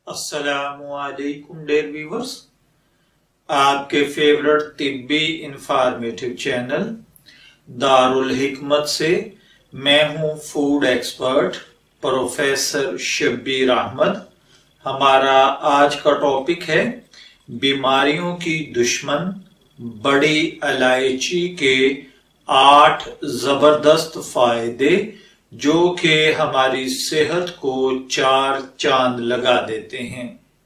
अस्सलामुअलैकुम dear viewers, आपके favourite तिब्बी इंफॉर्मेटिव चैनल दारुल हिकमत से मैं हूं food expert professor Shabbir Ahmed. हमारा आज का टॉपिक है बीमारियों की दुश्मन बड़ी इलायची के 8 जबरदस्त फायदे जो कि हमारी सेहत को 4 चांद लगा देते हैं।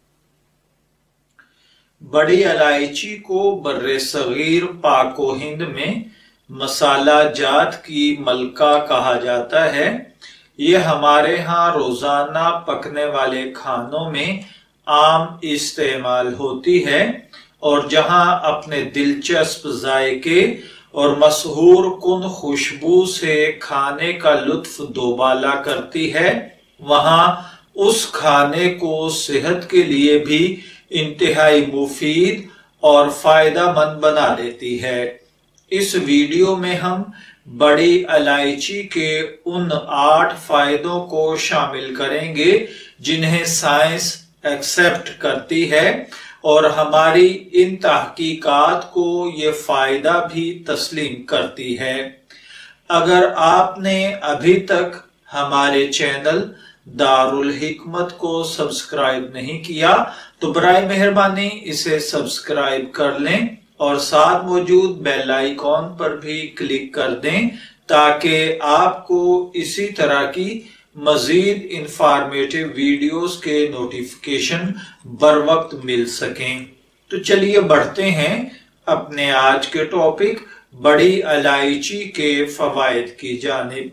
बड़ी इलायची को बर्रे सगीर पाको हिंद में मसाला जात की मलका कहा जाता है। यह हमारे यहाँ रोजाना पकने वाले खानों में आम इस्तेमाल होती है और जहां अपने दिलचस्प जायके और मशहूर कुन खुशबू से खाने का लुत्फ दोबाला करती है, वहां उस खाने को सेहत के लिए भी इंतहाई मुफीद और फायदेमंद बना देती है। इस वीडियो में हम बड़ी इलायची के उन 8 फायदों को शामिल करेंगे जिन्हें साइंस एक्सेप्ट करती है और हमारी इन तहकीकात को ये फायदा भी तस्लीम करती है। अगर आपने अभी तक हमारे चैनल दारुल हिकमत को सब्सक्राइब नहीं किया तो बराए मेहरबानी इसे सब्सक्राइब कर लें और साथ मौजूद बेल आइकॉन पर भी क्लिक कर दें ताकि आपको इसी तरह की मजीद इंफॉर्मेटिव वीडियोस के नोटिफिकेशन बर वक्त मिल सकें। तो चलिए बढ़ते हैं अपने आज के टॉपिक बड़ी इलायची के फवायद की जानिब।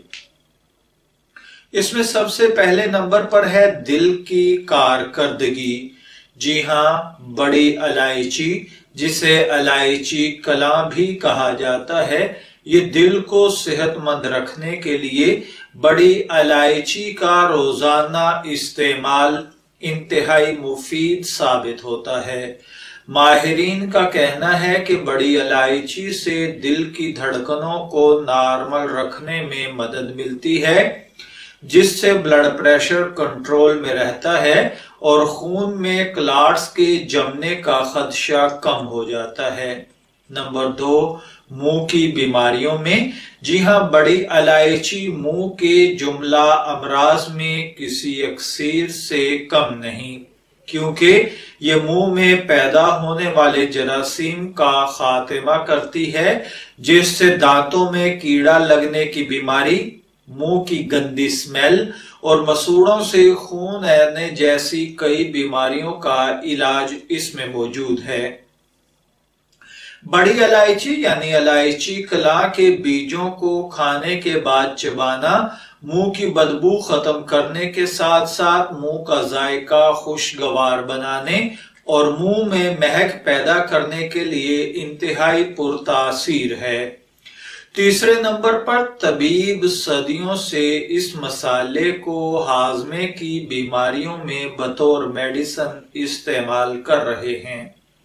इसमें सबसे पहले नंबर पर है दिल की कारकर्दगी। जी हाँ, बड़ी इलायची जिसे इलायची कलां भी कहा जाता है, ये दिल को सेहतमंद रखने के लिए बड़ी इलायची का रोजाना इस्तेमाल इंतहाई मुफीद साबित होता है। माहिरीन का कहना है कि बड़ी इलायची से दिल की धड़कनों को नॉर्मल रखने में मदद मिलती है, जिससे ब्लड प्रेशर कंट्रोल में रहता है और खून में क्लॉट्स के जमने का खदशा कम हो जाता है। नंबर 2, मुंह की बीमारियों में। जी हाँ, बड़ी इलायची मुंह के जुमला अमराज में किसी अक्सीर से कम नहीं, क्योंकि ये मुंह में पैदा होने वाले जरासीम का खात्मा करती है, जिससे दांतों में कीड़ा लगने की बीमारी, मुंह की गंदी स्मेल और मसूड़ों से खून आने जैसी कई बीमारियों का इलाज इसमें मौजूद है। बड़ी इलायची यानी इलायची कलां के बीजों को खाने के बाद चबाना मुंह की बदबू खत्म करने के साथ साथ मुंह का जायका खुशगवार बनाने और मुंह में महक पैदा करने के लिए इंतहाई पुरतासीर है। तीसरे नंबर पर तबीब सदियों से इस मसाले को हाजमे की बीमारियों में बतौर मेडिसिन इस्तेमाल कर रहे हैं।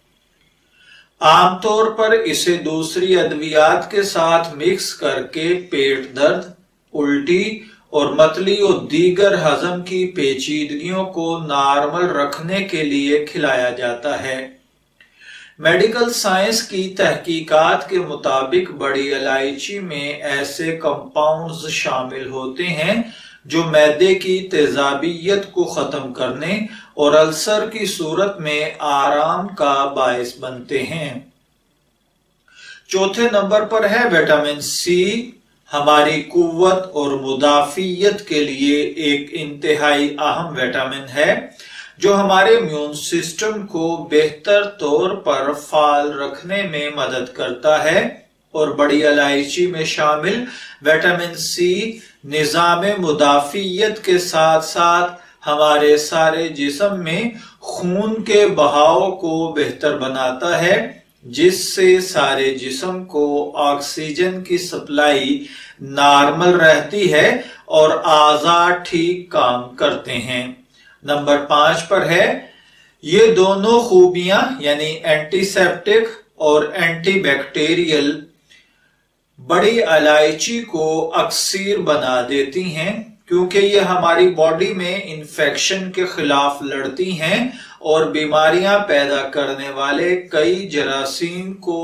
आमतौर पर इसे दूसरी अद्वियात के साथ मिक्स करके पेट दर्द, उल्टी और मतली और दीगर हजम की पेचीदगियों को नॉर्मल रखने के लिए खिलाया जाता है। मेडिकल साइंस की तहकीकात के मुताबिक बड़ी इलायची में ऐसे कंपाउंड्स शामिल होते हैं जो मैदे की तेजाबियत को खत्म करने और अल्सर की सूरत में आराम का बायस बनते हैं। चौथे नंबर पर है विटामिन सी। हमारी कुव्वत और मुदाफियत के लिए एक इंतहाई अहम विटामिन है जो हमारे इम्यून सिस्टम को बेहतर तौर पर फाल रखने में मदद करता है और बड़ी इलायची में शामिल विटामिन सी निजाम मुदाफियत के साथ साथ हमारे सारे जिस्म में खून के बहाव को बेहतर बनाता है, जिससे सारे जिस्म को ऑक्सीजन की सप्लाई नॉर्मल रहती है और आज़ाद ठीक काम करते हैं। नंबर 5 पर है ये दोनों खूबियां यानी एंटीसेप्टिक और एंटीबैक्टीरियल बड़ी इलायची को अक्सीर बना देती हैं क्योंकि ये हमारी बॉडी में इन्फेक्शन के खिलाफ लड़ती हैं और बीमारियां पैदा करने वाले कई जरासीम को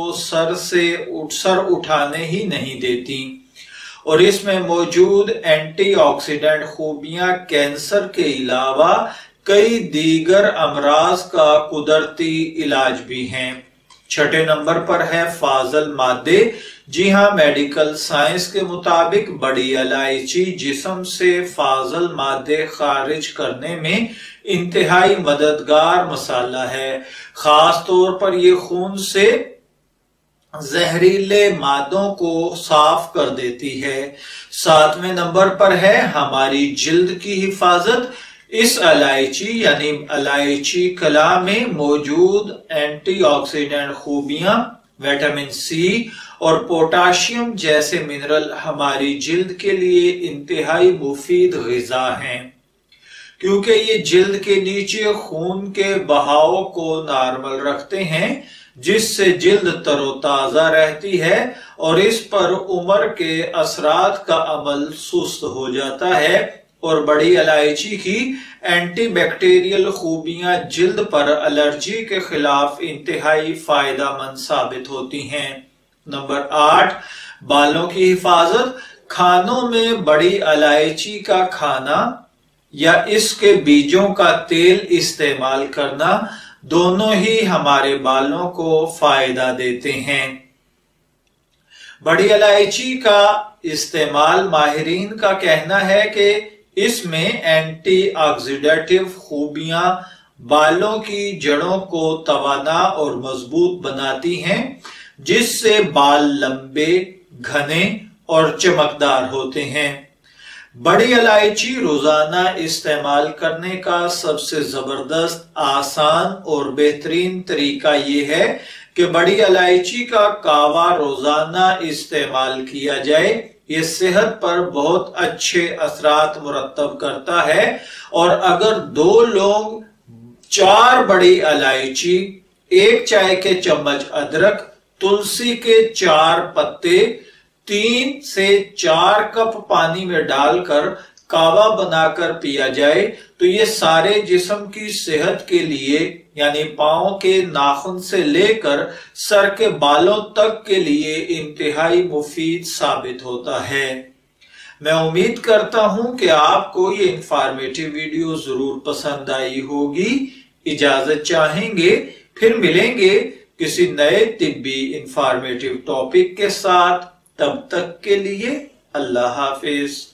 सर उठाने ही नहीं देती। और इसमें मौजूद एंटीऑक्सीडेंट खूबियां कैंसर के अलावा कई दीगर अमराज का कुदरती इलाज भी हैं। छठे नंबर पर है फाजल मादे। जी हाँ, मेडिकल साइंस के मुताबिक बड़ी इलायची जिस्म से फाजल मादे खारिज करने में इंतहाई मददगार मसाला है। खास तौर पर यह खून से जहरीले मादों को साफ कर देती है। सातवें नंबर पर है हमारी जिल्द की हिफाजत। इस इलायची यानी इलायची कला में मौजूद एंटीऑक्सीडेंट खूबियां विटामिन सी और पोटाशियम जैसे मिनरल हमारी जिल्द के लिए इंतहाई मुफीद ग़िज़ा हैं, क्योंकि ये जिल्द के नीचे खून के बहाव को नॉर्मल रखते हैं, जिससे जिल्द तरोताजा रहती है और इस पर उम्र के असरात का अमल सुस्त हो जाता है। और बड़ी इलायची की एंटीबैक्टीरियल खूबियां जिल्द पर एलर्जी के खिलाफ इंतहाई फायदेमंद साबित होती हैं। नंबर 8, बालों की हिफाजत। खानों में बड़ी इलायची का खाना या इसके बीजों का तेल इस्तेमाल करना दोनों ही हमारे बालों को फायदा देते हैं। बड़ी इलायची का इस्तेमाल माहिरीन का कहना है कि इसमें एंटीऑक्सीडेटिव खूबियां बालों की जड़ों को तवाना और मजबूत बनाती हैं, जिससे बाल लंबे, घने और चमकदार होते हैं। बड़ी इलायची रोजाना इस्तेमाल करने का सबसे जबरदस्त, आसान और बेहतरीन तरीका यह है कि बड़ी इलायची का कावा रोजाना इस्तेमाल किया जाए। ये सेहत पर बहुत अच्छे असरात मुरत्तब करता है। और अगर 2 लोग 4 बड़ी इलायची, 1 चाय के चम्मच अदरक, तुलसी के 4 पत्ते 3 से 4 कप पानी में डालकर कावा बनाकर पिया जाए तो ये सारे जिस्म की सेहत के लिए यानी पांव के नाखून से लेकर सर के बालों तक के लिए इंतहाई मुफीद साबित होता है। मैं उम्मीद करता हूं कि आपको ये इंफॉर्मेटिव वीडियो जरूर पसंद आई होगी। इजाजत चाहेंगे, फिर मिलेंगे किसी नए तिब्बी इंफॉर्मेटिव टॉपिक के साथ। तब तक के लिए अल्लाह हाफिज।